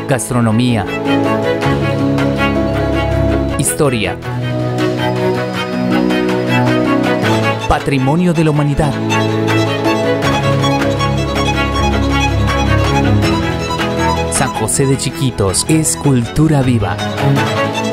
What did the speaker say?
gastronomía, historia, patrimonio de la humanidad. San José de Chiquitos es cultura viva.